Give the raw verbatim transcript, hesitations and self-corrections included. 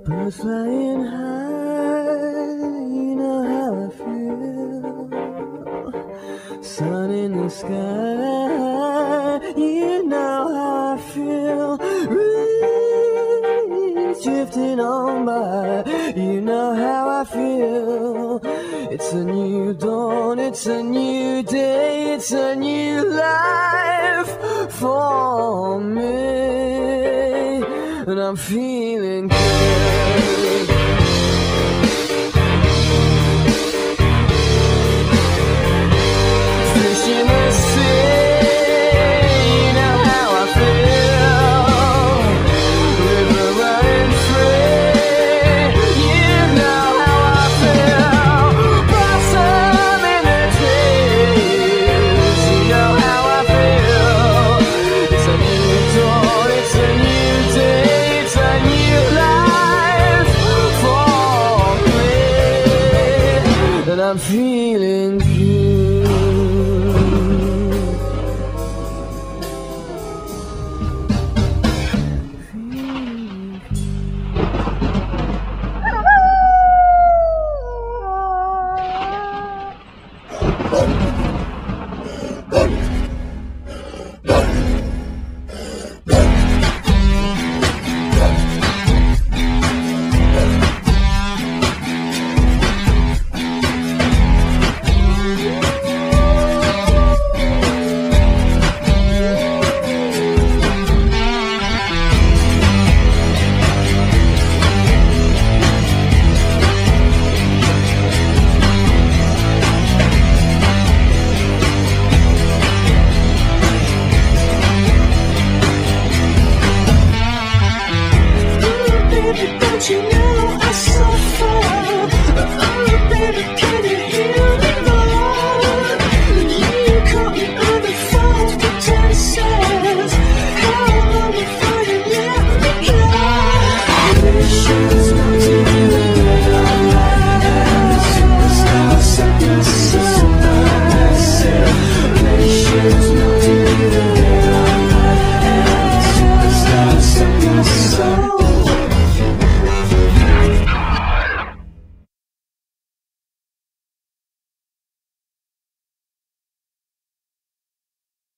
Birds flying high, you know how I feel. Sun in the sky, you know how I feel. Breeze drifting on by, you know how I feel. It's a new dawn, it's a new day, it's a new life for me, and I'm feeling good. Fish in the sea, you know how I feel. River running free, you know how I feel. Blossom in the trees, you know how I feel. It's a new dawn, it's a new day, it's a new life for me, and I'm feeling